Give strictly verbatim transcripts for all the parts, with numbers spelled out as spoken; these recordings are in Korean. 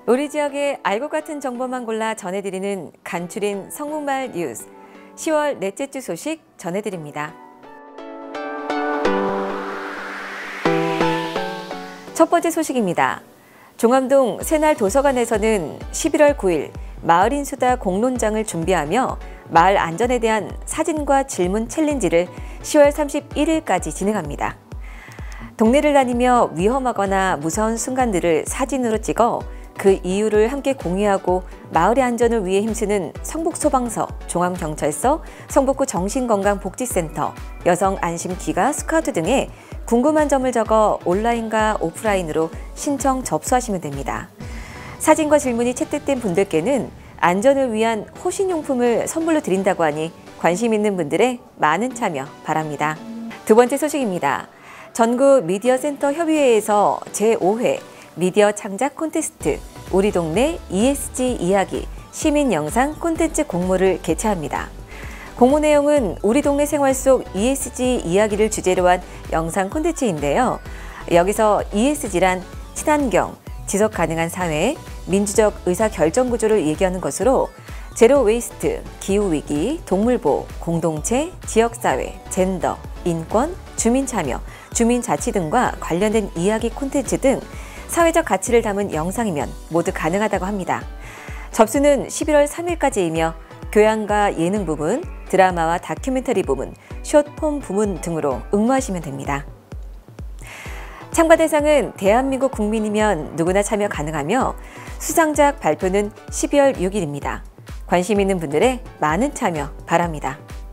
우리 지역의 알고 같은 정보만 골라 전해드리는 간추린 성북마을 뉴스. 시월 넷째 주 소식 전해드립니다. 첫 번째 소식입니다. 종암동 새날 도서관에서는 십일월 구일 마을인수다 공론장을 준비하며 마을 안전에 대한 사진과 질문 챌린지를 시월 삼십일일까지 진행합니다. 동네를 다니며 위험하거나 무서운 순간들을 사진으로 찍어 그 이유를 함께 공유하고 마을의 안전을 위해 힘쓰는 성북소방서, 종암경찰서, 성북구 정신건강복지센터, 여성안심기가 스카우트 등의 궁금한 점을 적어 온라인과 오프라인으로 신청 접수하시면 됩니다. 사진과 질문이 채택된 분들께는 안전을 위한 호신용품을 선물로 드린다고 하니 관심 있는 분들의 많은 참여 바랍니다. 두 번째 소식입니다. 전국 미디어센터 협의회에서 제오회 미디어 창작 콘테스트 우리 동네 이에스지 이야기 시민 영상 콘텐츠 공모를 개최합니다. 공모 내용은 우리 동네 생활 속 이에스지 이야기를 주제로 한 영상 콘텐츠인데요. 여기서 이에스지란 친환경, 지속 가능한 사회, 민주적 의사 결정 구조를 얘기하는 것으로 제로 웨이스트, 기후위기, 동물보호, 공동체, 지역사회, 젠더, 인권, 주민참여, 주민자치 등과 관련된 이야기 콘텐츠 등 사회적 가치를 담은 영상이면 모두 가능하다고 합니다. 접수는 십일월 삼일까지이며 교양과 예능 부문, 드라마와 다큐멘터리 부문, 숏폼 부문 등으로 응모하시면 됩니다. 참가 대상은 대한민국 국민이면 누구나 참여 가능하며 수상작 발표는 십이월 육일입니다. 관심 있는 분들의 많은 참여 바랍니다.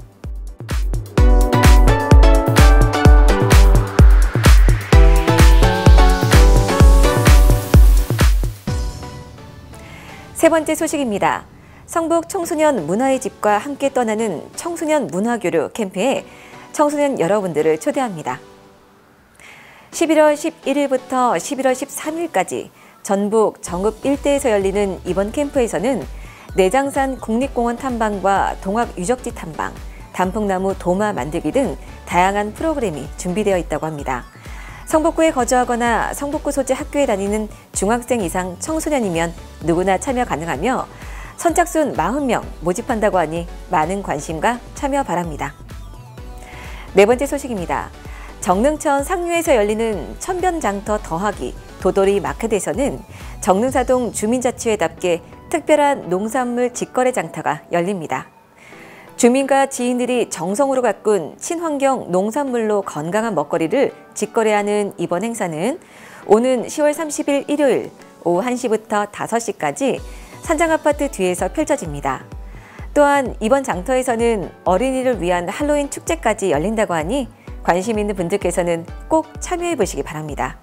세 번째 소식입니다. 성북 청소년 문화의 집과 함께 떠나는 청소년 문화교류 캠프에 청소년 여러분들을 초대합니다. 십일월 십일일부터 십일월 십삼일까지 전북 정읍 일대에서 열리는 이번 캠프에서는 내장산 국립공원 탐방과 동학 유적지 탐방, 단풍나무 도마 만들기 등 다양한 프로그램이 준비되어 있다고 합니다. 성북구에 거주하거나 성북구 소재 학교에 다니는 중학생 이상 청소년이면 누구나 참여 가능하며 선착순 사십 명 모집한다고 하니 많은 관심과 참여 바랍니다. 네 번째 소식입니다. 정릉천 상류에서 열리는 천변장터 더하기 도돌이 마켓에서는 정릉사동 주민자치회답게 특별한 농산물 직거래 장터가 열립니다. 주민과 지인들이 정성으로 가꾼 친환경 농산물로 건강한 먹거리를 직거래하는 이번 행사는 오는 시월 삼십일 일요일 오후 한 시부터 다섯 시까지 산장아파트 뒤에서 펼쳐집니다. 또한 이번 장터에서는 어린이를 위한 할로윈 축제까지 열린다고 하니 관심 있는 분들께서는 꼭 참여해 보시기 바랍니다.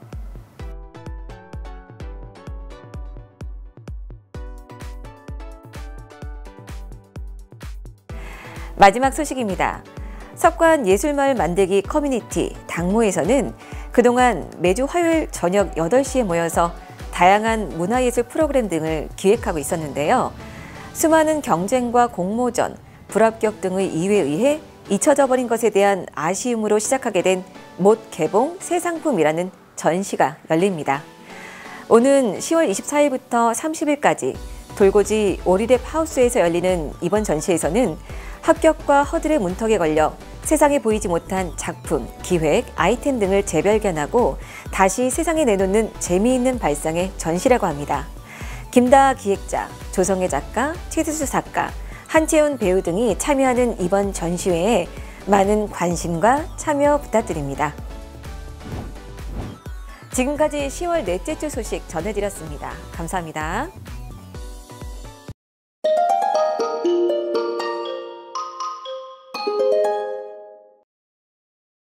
마지막 소식입니다. 석관 예술마을 만들기 커뮤니티 당모에서는 그동안 매주 화요일 저녁 여덟 시에 모여서 다양한 문화예술 프로그램 등을 기획하고 있었는데요. 수많은 경쟁과 공모전, 불합격 등의 이유에 의해 잊혀져 버린 것에 대한 아쉬움으로 시작하게 된 못 개봉 새 상품이라는 전시가 열립니다. 오는 시월 이십사일부터 삼십일까지 돌고지 오리랩 하우스에서 열리는 이번 전시에서는 합격과 허들의 문턱에 걸려 세상에 보이지 못한 작품, 기획, 아이템 등을 재발견하고 다시 세상에 내놓는 재미있는 발상의 전시라고 합니다. 김다하 기획자, 조성애 작가, 최수수 작가, 한채훈 배우 등이 참여하는 이번 전시회에 많은 관심과 참여 부탁드립니다. 지금까지 시월 넷째 주 소식 전해드렸습니다. 감사합니다.